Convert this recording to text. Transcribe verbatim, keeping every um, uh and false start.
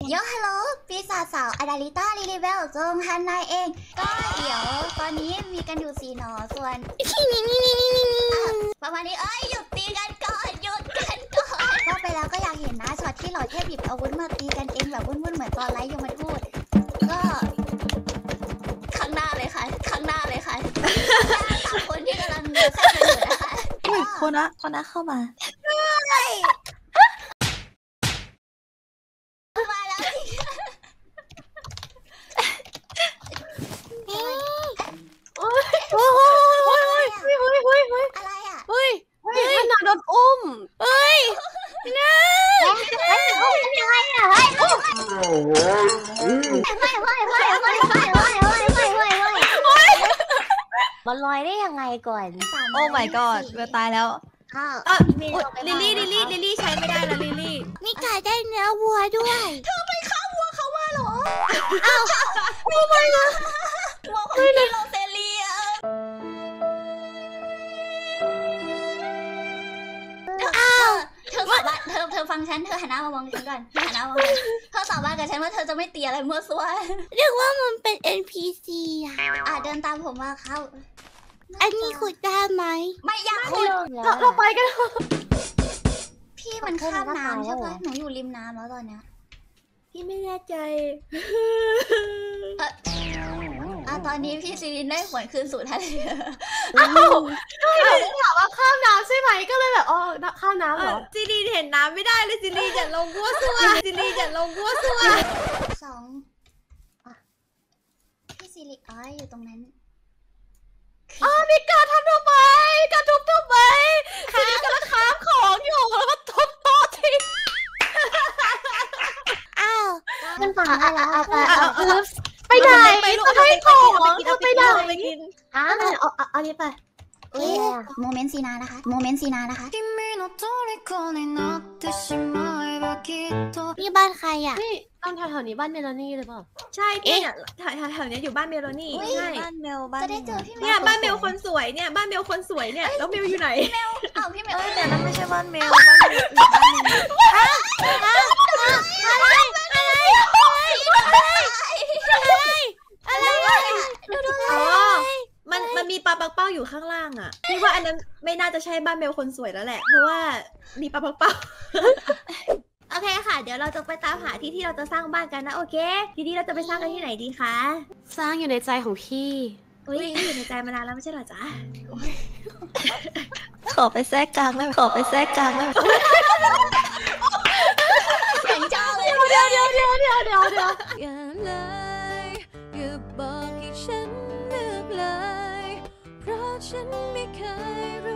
โยฮัลโหลปีศาจสาวอาดาลิต้าลิลิเบลจงฮันนายเองก็เดี๋ยวตอนนี้มีกันอยู่สี่หนอส่วนประมาณนี้เอ้ยหยุดตีกันก่อนหยุดกันก่อนว่าไปแล้วก็อยากเห็นนะช็อตที่หล่อเทพหยิบอาวุธมาตีกันเองแบบวุ่นๆเหมือนตอนไลฟ์ยมทูตก็ข้างหน้าเลยค่ะข้างหน้าเลยค่ะสามคนที่กำลังดูแซ่บกันอยู่นะคะคนนะคนนะเข้ามามาแล้วโอ้ยโอ้ยโอ้ยโอ้ยโอ้ยโอ้ยโอ้ยอะไรอ่ะเฮ้ยเฮ้ยขนาดโดนอุ้มเฮ้ยนะเฮ้ยเฮ้ยเฮ้ยเฮ้ยเฮ้ยเฮ้ยเฮ้ยเฮ้ยเฮ้ยเฮ้ยเฮ้ยเฮ้ยเฮ้ยเฮ้ยมันลอยได้ยังไงก่อนโอ้ my god เวลตายแล้วอ้าวลิลลี่ลิลลี่ลิลลี่ใช้ไม่ได้แล้วลิลลี่นี่กายได้เนื้อวัวด้วยเธอไปฆ่าวัวเขามาเหรออ้าววัวไปเลยวัวของพี่โรเซเลียอ้าวเธอสาบานเธอเธอฟังฉันเธอหันหน้ามามองฉันก่อนหันหน้ามามองเธอสาบานกับฉันว่าเธอจะไม่ตีอะไรมั่วซั่วเรียกว่ามันเป็น เอ็น พี ซี อ่ะอ่ะเดินตามผมมาเข้าอันนี้ขุดได้ไหมไม่อยากขุดเราไปกันพี่มันข้ามน้ำใช่ปะหนูอยู่ริมน้ำแล้วตอนเนี้ยพี่ไม่แน่ใจอ่ะตอนนี้พี่ซีรินได้หวนคืนสู่ทะเลอ้าวก็ถามว่าข้ามน้ำใช่ไหมก็เลยแบบอ๋อข้ามน้ำเหรอซีรีเห็นน้ำไม่ได้เลยซีรีจะลงวัวซัวซีรีจะลงวัวซัวสองพี่ซีริอ๋ออยู่ตรงนั้นอ๋อมีการทำทำไมการทุบทำไมซีรีกำลังค้ามของอยู่แล้วก็ทุบโต๊ะทิ้งอ้าวมันป่าอะไรไปไหนไปให้ของไปไหนไปกินอ่ะเอาเอานี้ไปโมเมนต์ซีนานะคะโมเมนต์ซีนานะคะนี่บ้านใครอ่ะนี่ต้องแถวๆนี้บ้านเมโลนี่หรือเปล่าใช่เนี่ยแถวแถวนี้อยู่บ้านเมโลนี่ใช่บ้านเมลบ้านจะได้เจอพี่เนี่ยบ้านเมลคนสวยเนี่ยบ้านเมลคนสวยเนี่ยแล้วเมลอยู่ไหนเมลอ้าวพี่เมลแต่นั่นไม่ใช่บ้านเมลบ้านเมลอีกบ้านนึงอะไรอะไรอะไรอะไรดูดูอ๋อมันมันมีปลาปักเป้าอยู่ข้างล่างอ่ะพี่ว่าอันนั้นไม่น่าจะใช่บ้านเมลคนสวยแล้วแหละเพราะว่ามีปลาปักเป้าโอเคค่ะเดี๋ยวเราจะไปตามหาที่ที่เราจะสร้างบ้านกันนะโอเคทีนี้เราจะไปสร้างกันที่ไหนดีคะสร้างอยู่ในใจของพี่อุ้ยอยู่ในใจมานานแล้วไม่ใช่หรอจ๊ะขอไปแทรกกลางได้ขอไปแทรกกลางได้เสียงเจ้าเลยเดี๋ยวเดี๋ยวเดี๋ยวเดี๋ยวเดี๋ยวเดี๋ยวอย่าเลยอย่าบอกให้ฉันเลือกเลยเพราะฉันไม่เคยรู้